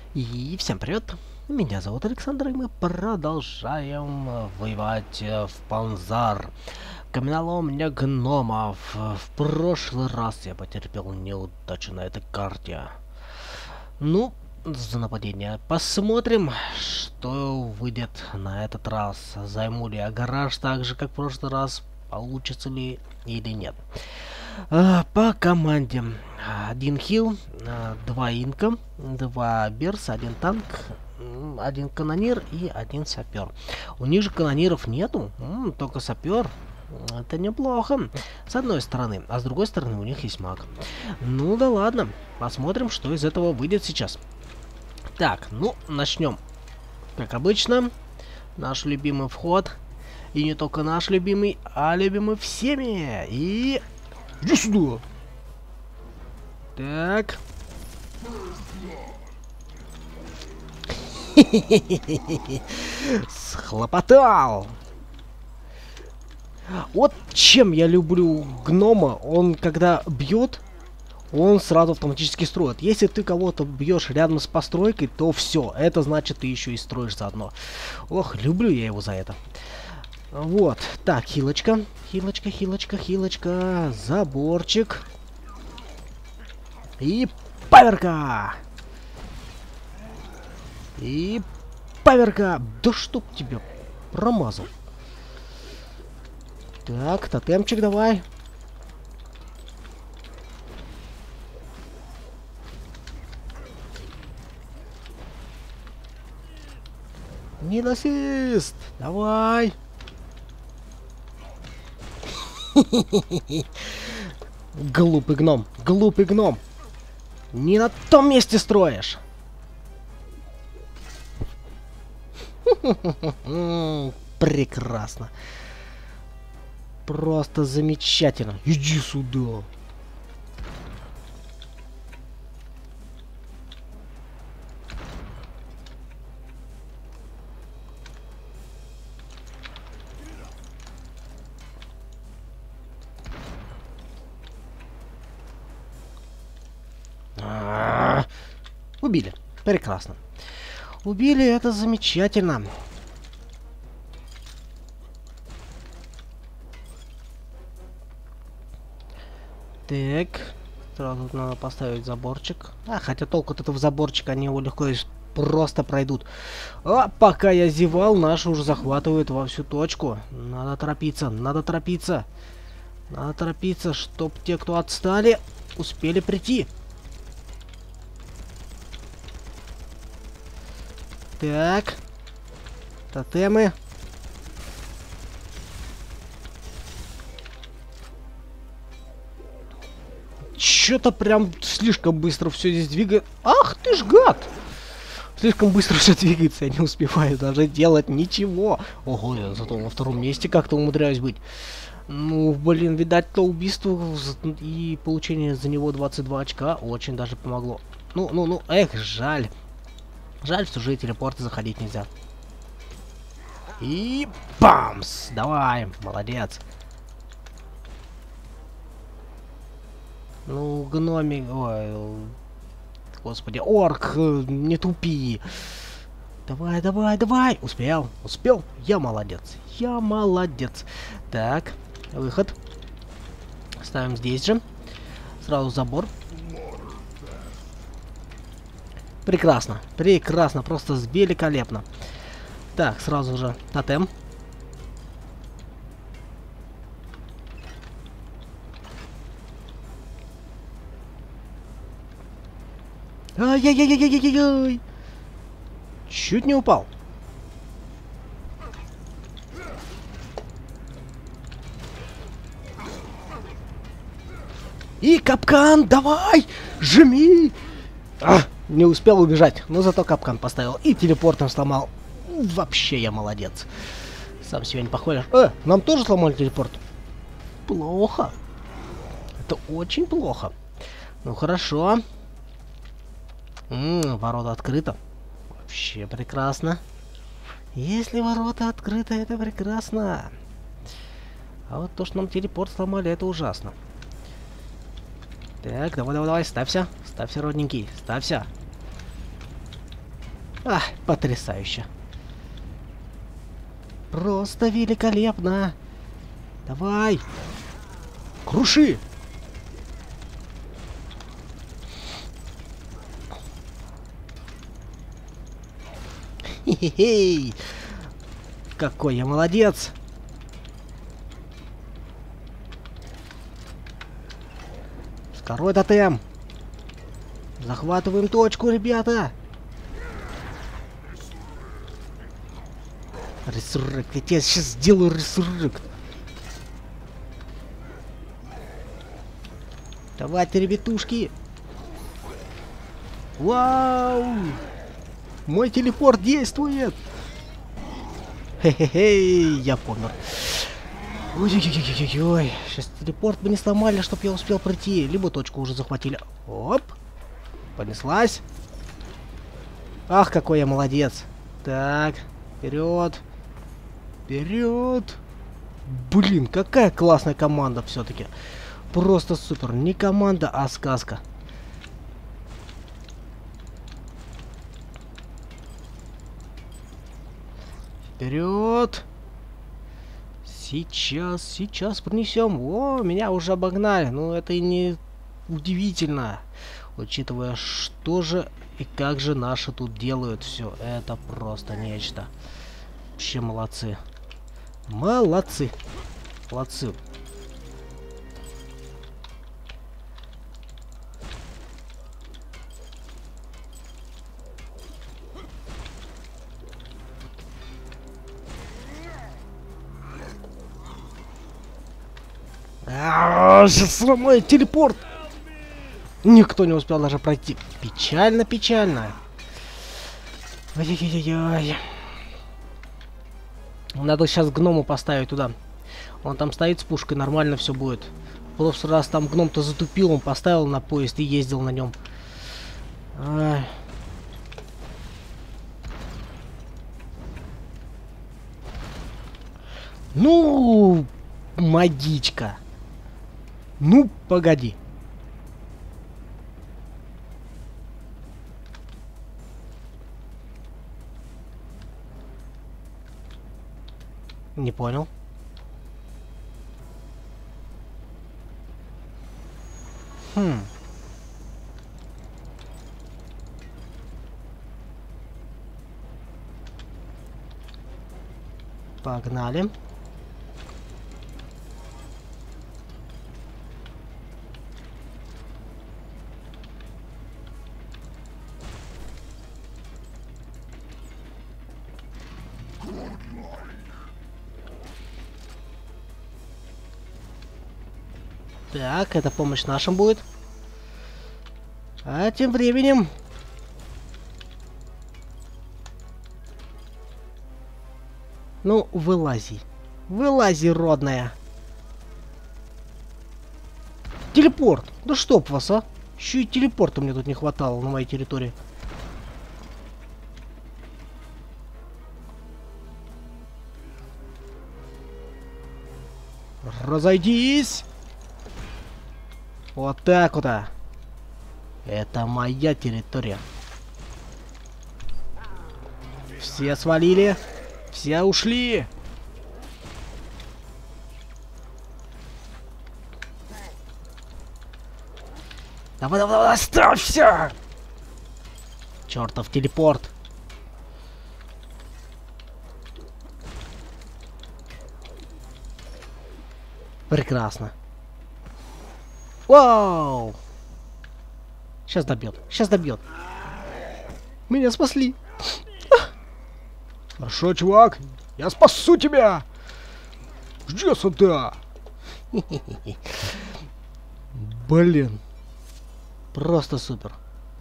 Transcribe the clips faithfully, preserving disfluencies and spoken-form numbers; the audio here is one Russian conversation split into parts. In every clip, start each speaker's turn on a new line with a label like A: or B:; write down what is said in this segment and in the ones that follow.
A: И всем привет! Меня зовут Александр, и мы продолжаем воевать в Панзар. Каменоломня гномов. В прошлый раз я потерпел неудачу на этой карте. Ну, за нападение. Посмотрим, что выйдет на этот раз. Займу ли я гараж так же, как в прошлый раз? Получится ли или нет? А, по команде. Один хил, два инка, два берса, один танк, один канонир и один сапер. У них же канониров нету, м, только сапер. Это неплохо, с одной стороны, а с другой стороны у них есть маг. Ну да ладно, посмотрим, что из этого выйдет сейчас. Так, ну, начнем. Как обычно, наш любимый вход. И не только наш любимый, а любимый всеми. И... иди сюда! Так. Схлопотал! Вот чем я люблю гнома, он когда бьет, он сразу автоматически строит. Если ты кого-то бьешь рядом с постройкой, то все, это значит ты еще и строишь заодно. Ох, люблю я его за это. Вот, так, хилочка, хилочка, хилочка, хилочка, заборчик. И паверка! И паверка! Да чтоб тебя промазал. Так, тотемчик давай. Минасист! Давай! Глупый гном, глупый гном. Не на том месте строишь. Прекрасно. Просто замечательно. Иди сюда. Убили. Прекрасно. Убили, это замечательно. Так. Сразу надо поставить заборчик. А, хотя толку от этого заборчика, они его легко и просто пройдут. А, пока я зевал, наши уже захватывают во всю точку. Надо торопиться, надо торопиться. Надо торопиться, чтоб те, кто отстали, успели прийти. Так. Тотемы. Чё-то прям слишком быстро все здесь двигает. Ах ты ж гад! Слишком быстро все двигается, я не успеваю даже делать ничего. Ого, я зато на втором месте как-то умудряюсь быть. Ну, блин, видать, то убийство и получение за него двадцать два очка очень даже помогло. Ну, ну, ну, эх, жаль. Жаль, что же и телепорты заходить нельзя. И бамс! Давай, молодец. Ну, гноми... Ой, господи, орк, не тупи. Давай, давай, давай. Успел, успел. Я молодец. Я молодец. Так, выход. Ставим здесь же. Сразу забор. Прекрасно, прекрасно, просто великолепно. Так, сразу же тотем. Ай-яй-яй-яй-яй-яй-яй! Чуть не упал. И капкан, давай! Жми! А, не успел убежать, но зато капкан поставил и телепортом сломал. Вообще я молодец. Сам себя не похвалишь. Э, нам тоже сломали телепорт. Плохо. Это очень плохо. Ну хорошо. М-м, ворота открыто. Вообще прекрасно. Если ворота открыты, это прекрасно. А вот то, что нам телепорт сломали, это ужасно. Так, давай, давай, давай, ставься. Ставься, родненький, ставься. А, потрясающе. Просто великолепно. Давай. Круши. Хе-хе-хей. Какой я молодец. Второй тотем. Захватываем точку, ребята. Ресуррект. Я тебе сейчас сделаю ресуррект. Давайте, ребятушки. Вау! Мой телепорт действует. Хе-хе-хе, я помер. Ой-ой-ой-ой-ой. Сейчас телепорт бы не сломали, чтобы я успел пройти. Либо точку уже захватили. Оп. Понеслась. Ах, какой я молодец. Так, вперед. Вперед. Блин, какая классная команда все-таки. Просто супер. Не команда, а сказка. Вперед. Сейчас, сейчас принесем. О, меня уже обогнали. Ну, это и не удивительно. Учитывая, что же и как же наши тут делают все. Это просто нечто. Вообще молодцы. Молодцы. Молодцы. Сейчас сломает телепорт. Никто не успел даже пройти. Печально, печально. Ой-ой-ой-ой. Надо сейчас гному поставить туда. Он там стоит с пушкой, нормально все будет. В прошлый раз там гном-то затупил, он поставил на поезд и ездил на нем. Ай. Ну, магичка. Ну, погоди. Не понял. Хм. Погнали. Так, это помощь нашим будет. А тем временем... Ну, вылази. Вылази, родная. Телепорт. Да чтоб вас, а. Еще и телепорта мне тут не хватало на моей территории. Разойдись. Вот так вот. -а. Это моя территория. Все свалили. Все ушли. Давай, давай, давай, оставь все. Чертов телепорт. Прекрасно. Вау! Сейчас добьет. Сейчас добьет. Меня спасли. Хорошо, чувак. Я спасу тебя. Жди сюда. Блин. Просто супер.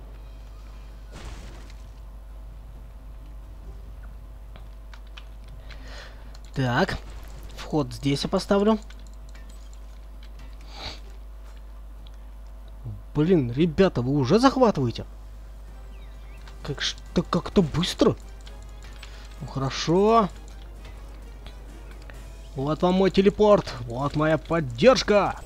A: Так. Вход здесь я поставлю. Блин, ребята, вы уже захватываете? Как что как-то быстро. Ну, хорошо. Вот вам мой телепорт. Вот моя поддержка.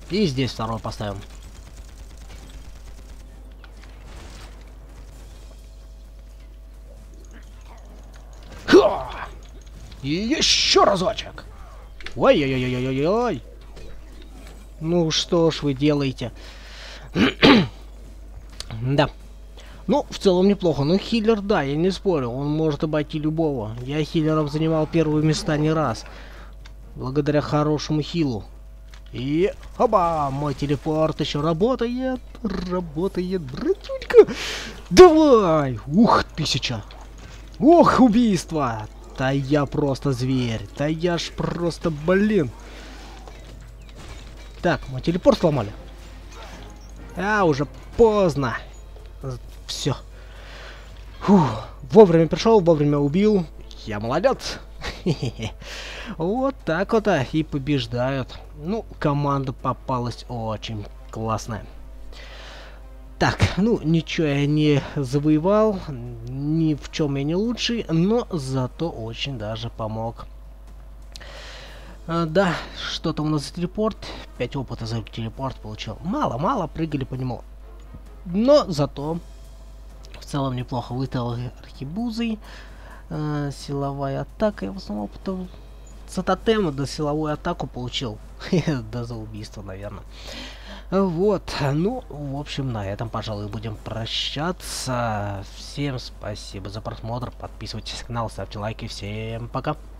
A: И здесь второй поставим. Ха! И еще разочек. Ой-ой-ой-ой-ой-ой. Ну что ж вы делаете? Да. Ну, в целом неплохо. Ну, хиллер, да, я не спорю. Он может обойти любого. Я хиллером занимал первые места не раз. Благодаря хорошему хилу. И... Оба! Мой телепорт еще работает. Работает, братюнька. Давай! Ух, тысяча. Ох, убийство. Да я просто зверь. Да я ж просто, блин. Так, мой телепорт сломали. А, уже поздно. Все. Вовремя пришел, вовремя убил. Я молодец. Вот так вот а, и побеждают. Ну, команда попалась очень классная. Так, ну, ничего я не завоевал. Ни в чем я не лучший, но зато очень даже помог. А, да, что-то у нас за телепорт. пять опыта за телепорт получил. Мало-мало, прыгали по нему. Но зато в целом неплохо выставил архибузой. Э, силовая атака. Я в основном потом за тотема до силовую атаку получил. Да за убийство, наверное. Вот. Ну, в общем, на этом, пожалуй, будем прощаться. Всем спасибо за просмотр. Подписывайтесь на канал, ставьте лайки. Всем пока.